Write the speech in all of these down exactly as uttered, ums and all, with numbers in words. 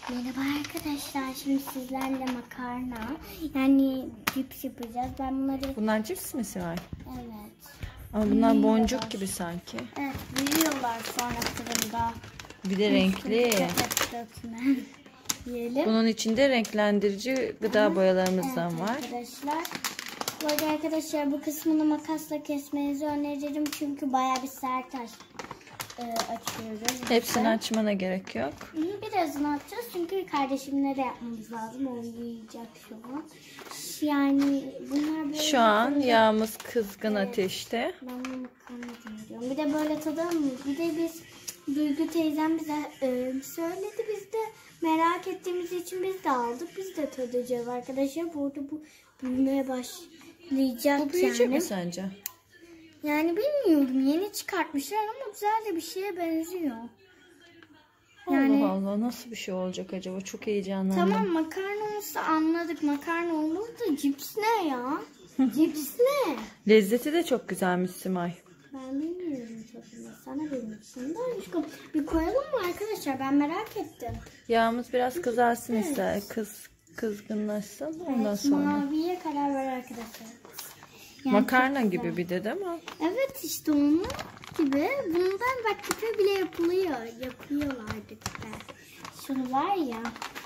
Merhaba arkadaşlar, şimdi sizlerle makarna yani cips yapacağız. Ben bunları... Bunlar cips mi Simay? Evet. Ama bunlar boncuk var gibi sanki. Evet, büyüyorlar sonra fırında. Bir de renkli. Yiyelim. Bunun içinde renklendirici gıda evet, boyalarımızdan evet, var. Arkadaşlar. Bu arada arkadaşlar bu kısmını makasla kesmenizi öneririm çünkü bayağı bir sert aç, e, açıyoruz. Hepsini işte. açmana gerek yok. Birazını atacağız çünkü kardeşimle de yapmamız lazım. O yiyecek şu an. Yani bunlar böyle... Şu an böyle... yağımız kızgın evet, ateşte. Ben bunu makarna diyorum. Bir de böyle tadalım mı? Bir de biz Duygu teyzem bize e, söyledi. Biz de merak ettiğimiz için biz de aldık. Biz de tadacağız arkadaşlar. Burada bu büyümeye başlayacak. Bu büyüyecek yani. mi sence? Yani bilmiyorum. Yeni çıkartmışlar ama güzel de bir şeye benziyor. Yani, Allah Allah, nasıl bir şey olacak acaba? Çok heyecanlandım. Tamam, makarna olsa anladık. Makarna olur da cips ne ya? Cips ne? Lezzeti de çok güzelmiş Simay. Ben bilmiyorum tadını. Sana bilmişsin. Bir koyalım mı arkadaşlar? Ben merak ettim. Yağımız biraz kızarsın evet, ister. Kız, kızgınlaşsın. Ondan evet, sonra. Maviye karar ver arkadaşlar. Yani makarna gibi bir de değil mi? Evet işte onun gibi. Bundan bak küpe bile yapılıyor. Yapıyorlardı küpe. Şunu var ya.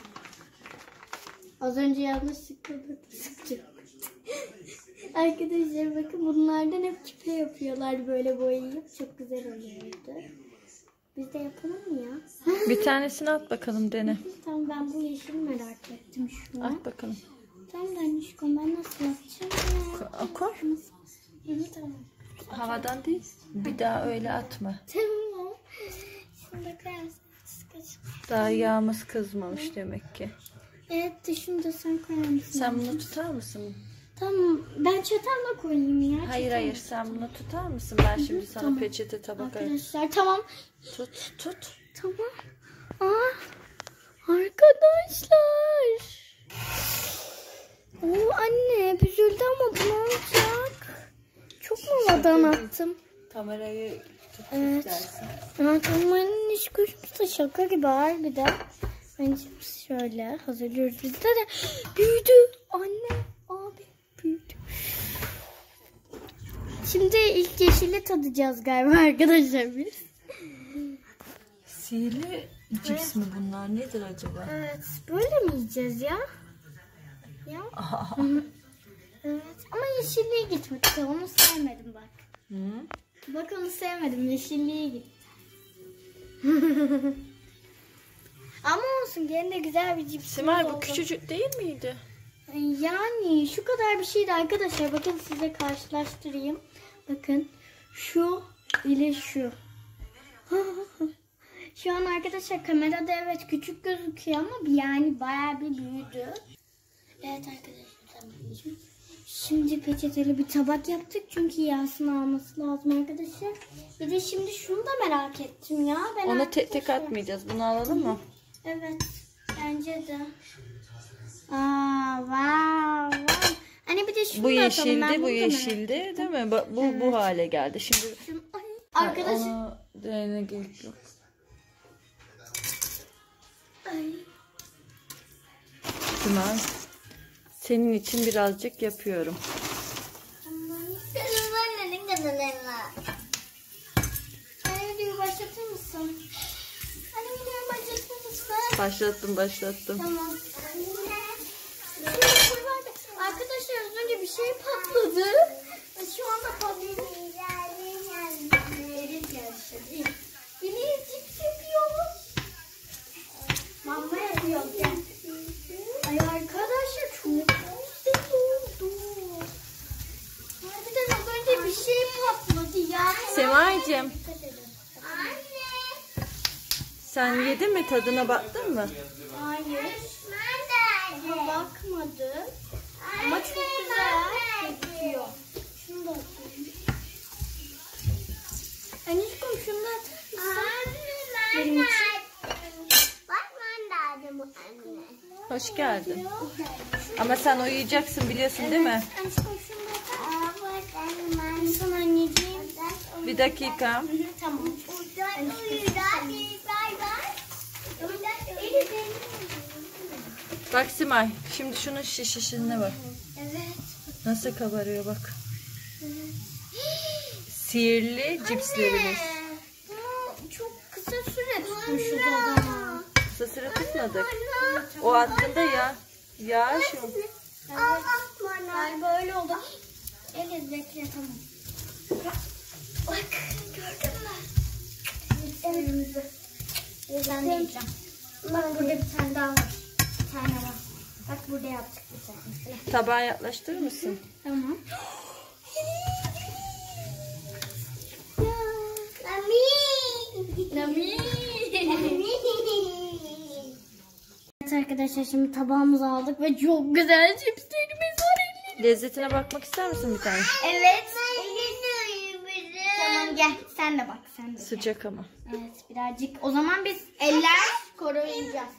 Az önce yanlışlıkla sıktım. Arkadaşlar bakın bunlardan hep küpe yapıyorlar böyle boyayıp. Çok güzel oluyordu. Biz de yapalım mı ya? Bir tanesini at bakalım, dene. Tamam, ben bu yeşili merak ettim şu an. At bakalım. Tamam da annişkom, ben nasıl atacağım? Koy. Evet, tamam. Havadan değil. Bir daha öyle atma. Tamam. Şimdi koyarsın. Daha yağımız kızmamış demek ki. Evet de şunu da sen koyar mısın? Sen bunu tutar mısın? Tamam. Ben çatalla koyayım ya. Hayır çatal. hayır, sen bunu tutar mısın? Ben şimdi sana tamam, peçete tabak ayırayım. Arkadaşlar tamam. Tut tut. Tamam. Aa, arkadaşlar. Oo, anne büzüldü ama bu ne olacak? Çok mu havadan attım? Kamerayı tut evet. istersen. Evet, kameranın iş kuşmuş da şaka gibi harbiden. Bence şöyle hazırlıyoruz. Bizde de büyüdü. Anne, abi büyüdü. Şimdi ilk yeşili tadacağız galiba arkadaşlar biz. Sihirli cips evet, mi bunlar? Nedir acaba? Evet. Böyle mi yiyeceğiz ya? Ya. Evet. Ama yeşilliğe gitmedi. Onu sevmedim bak. Hı? Bak onu sevmedim. Yeşilliğe gitti. Ama olsun. Gene de güzel bir cips. Simay, bu küçücük değil miydi? Yani şu kadar bir şeydi arkadaşlar. Bakın size karşılaştırayım. Bakın. Şu ile şu. Şu an arkadaşlar kamerada evet küçük gözüküyor ama yani bayağı bir büyüdü. Evet arkadaşlar. Şimdi peçeteli bir tabak yaptık çünkü yağsını alması lazım arkadaşlar. Bir de şimdi şunu da merak ettim ya. Ben onu tek tek atmayacağız. Bunu alalım mı? Evet. Bence de. Aa, wow, wow. Hani bir de şunu bu da yeşildi, atalım. bu yeşildi, değil mi? Bu evet, bu hale geldi. Şimdi arkadaşlar onu denene gerek yok. Ay. Simay, senin için birazcık yapıyorum. Senin annenin kanalına. Anne videoyu başlatır mısın? Anne videoyu başlatır mısın? Başlattım, başlattım. Tamam. Arkadaşlar az önce bir şey patladı. Şu anda patlıyor. Elif geldi. Elif cips yapıyormuş. Mama yapıyor. Ay arkadaşlar çok güzel oldu. Harbiden az önce bir şey patladı ya. Semay'cığım. Anne. Sen yedin mi? Tadına baktın mı? Hayır. Ama bakmadım. Ama çok güzel gözüküyor. Şunu da atayım. Anneciğim şunu da atayım. Benim için. Hoş geldin. Ama sen uyuyacaksın biliyorsun değil mi? Bir dakika. Tamam. Bak Simay, şimdi şunun şişişine bak. Evet. Nasıl kabarıyor bak. Sihirli cipslerimiz. Bunu çok kısa süre tutmuşuz o zaman. Kısa süre tutmadık. O hakkında ya. Ya şu. Evet. Galiba öyle oldu. Eliz bekle tamam. Bak gördün mü? Elimizi. Ben de yiyeceğim. Bak burada bir tane daha var. Bir tane var. Bak burada yaptık bir tane. Tabağa yaklaştırır mısın? Tamam. Nami. Evet arkadaşlar şimdi tabağımızı aldık ve çok güzel cipslerimiz var. Lezzetine bakmak ister misin bir tane? Evet. Tamam gel sen de bak sen de. Sıcak ama. Evet birazcık. O zaman biz eller koruyacağız.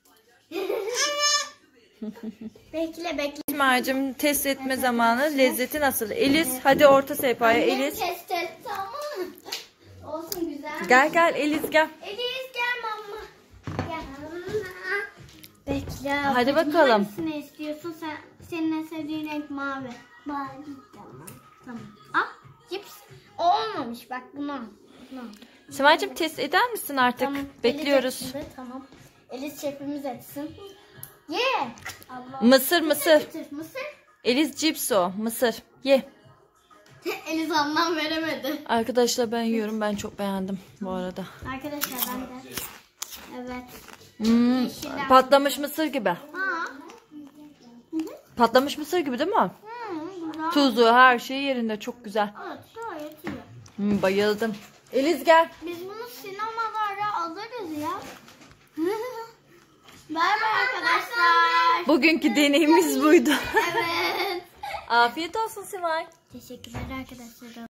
bekle bekle. Simay'cığım test etme zamanı. Lezzeti nasıl? Eliz hadi orta sehpaya Eliz. Test et tamam. Olsun güzel. Gel gel Eliz gel. Eliz gel mama. Gel. Bekle. Hadi bakalım. Hangisini istiyorsun sen? Senin en sevdiğin renk mavi. Mavi tamam. Tamam. Al cips. O olmamış bak bunu. Bunu. Simay'cığım test eder misin artık? Tamam. Bekliyoruz. Eliz etsin de, tamam. Eliz şefimiz etsin. Ye. Allah. Mısır mısır. Getir, Mısır. Eliz cips o. Mısır. Ye. Eliz anlam veremedi. Arkadaşlar ben yiyorum. Ben çok beğendim bu arada. Arkadaşlar ben de. Evet. Hmm, patlamış mısır gibi. Ha. Patlamış mısır gibi değil mi? Hı, güzel. Tuzu her şey yerinde. Çok güzel. Evet gayet iyi. Hmm, bayıldım. Eliz gel. Biz bunu sinemalarda alırız ya. Bay bay arkadaşlar. Bugünkü deneyimimiz buydu. Evet. Afiyet olsun Simay. Teşekkürler arkadaşlar.